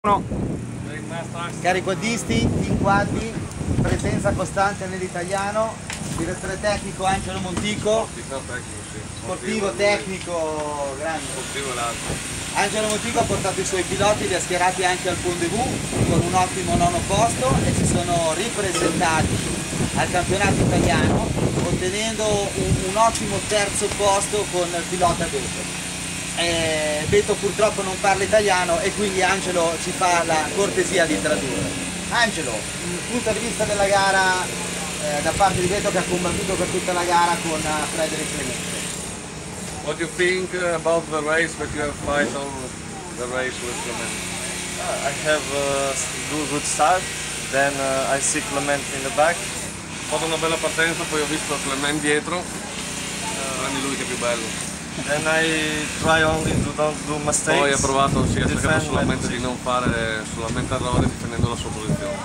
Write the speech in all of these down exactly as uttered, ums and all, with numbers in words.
No. Cariquadisti, inquadri, presenza costante nell'italiano, direttore tecnico Angelo Montico, sportivo tecnico grande. Angelo Montico ha portato i suoi piloti, li ha schierati anche al Pont-de-Vous con un ottimo nono posto e si sono ripresentati al campionato italiano ottenendo un, un ottimo terzo posto con il pilota Beto. Eh, Beto purtroppo non parla italiano e quindi Angelo ci fa la cortesia di tradurre. Angelo, il punto di vista della gara eh, da parte di Beto che ha combattuto per tutta la gara con uh, Frederic Clemente. What do you think about the race that you have fight on the race with Clemente? Uh, I have a good, good start, then uh, I see Clemente in the back. Ho fatto una bella partenza, poi ho visto Clemente dietro, prendi lui che è più bello. Then I try only to don't do mistakes. Poi ha provato, si è cercato solamente di non fare solamente errori difendendo la sua posizione.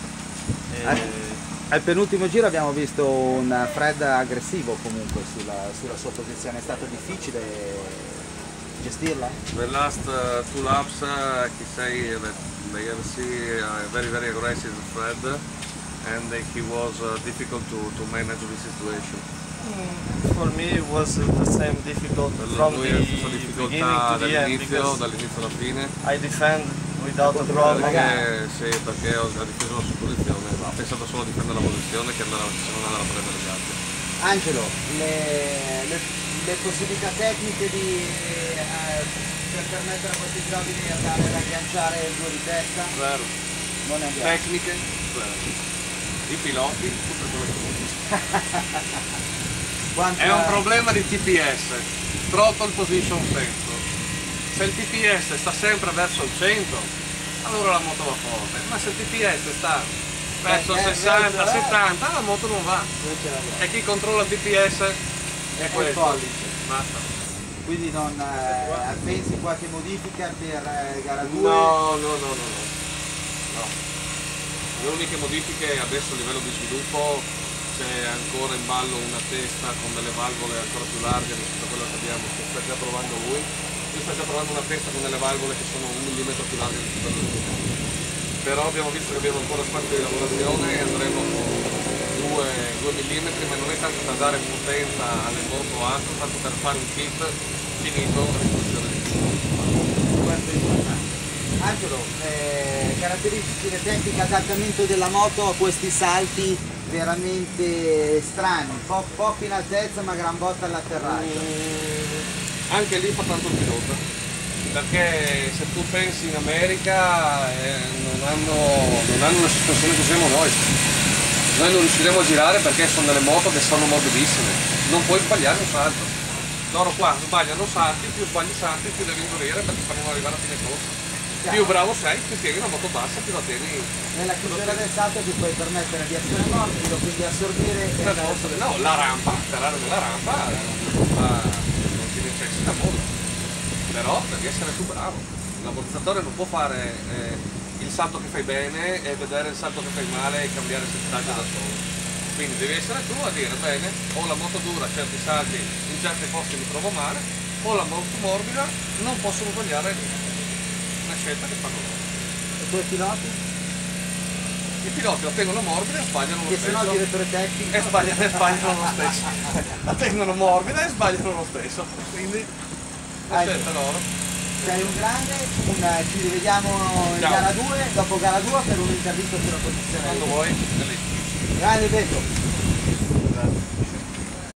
E... Al penultimo giro abbiamo visto un Fred aggressivo comunque sulla, sulla sua posizione, è stato difficile gestirla? The last uh, two laps uh, he say that they have see a very very aggressive Fred and he was uh, difficult to, to manage the situation. For me it was the same difficult from the beginning to the end because dall'inizio alla fine. I defend without a problem. Perché, sì, perché ho difeso la sua posizione, ha pensato solo a difendere la posizione che andava, se non andava a prendere gli altri. Angelo, le, le, le possibilità tecniche di, eh, per permettere a questi piloti di andare ad agganciare il due di testa? Zero. Non è vero. Tecniche? Zero. I piloti? Tutte quelle cose. Quanta... È un problema di T P S, Throttle Position Sensor. Se il T P S sta sempre verso il cento, allora la moto va forte, ma se il T P S sta verso il sessanta settanta, la moto non va. E chi controlla il T P S è, è questo. pollice. Basta. Quindi non eh, pensi qualche modifica per eh, gara due? No, no, no, no, no. no. Le uniche modifiche adesso a livello di sviluppo c'è ancora in ballo una testa con delle valvole ancora più larghe rispetto a quella che abbiamo, che sta già provando lui. Lui sta già provando una testa con delle valvole che sono un millimetro più larghe rispetto a lui. Però abbiamo visto che abbiamo ancora spazio di lavorazione e andremo con due millimetri, ma non è tanto per dare potenza alle moto o altro, tanto per fare un kit finito a disposizione di tutti. Questo è importante. Angelo, eh, caratteristiche tecniche, adattamento della moto a questi salti veramente strani, po poco in altezza ma gran botta all'atterraggio. Mm, anche lì fa tanto il pilota, perché se tu pensi in America eh, non, hanno, non hanno una sospensione che usiamo noi. Noi non riusciremo a girare perché sono delle moto che sono morbidissime, non puoi sbagliare un salto. Loro qua sbagliano salti, più sbagli salti più devi indurire perché fanno arrivare a fine corsa. Più bravo sei, più tieni una moto bassa, più la tieni. Nella chiusura del salto ti puoi permettere di essere morbido, quindi assorbire e no, no, la rampa, atterrare nella rampa non ti necessita molto, però devi essere tu bravo. L'ammortizzatore non può fare eh, il salto che fai bene e vedere il salto che fai male e cambiare il settaggio da solo. Quindi devi essere tu a dire bene, o la moto dura certi salti, in certi posti mi trovo male, o la moto morbida non possono sbagliare niente. Una scelta che fanno loro. I tuoi piloti? I piloti la tengono morbida e sbagliano lo che stesso. se no il direttore tecnico. E sbagliano, e sbagliano lo stesso. La tengono morbida e sbagliano lo stesso. Quindi la scelta loro. Sei un grande, un, ci rivediamo in Ciao. gara due, dopo gara due per un'intervista sulla posizione. Quando vuoi, è lì. Grande Beto.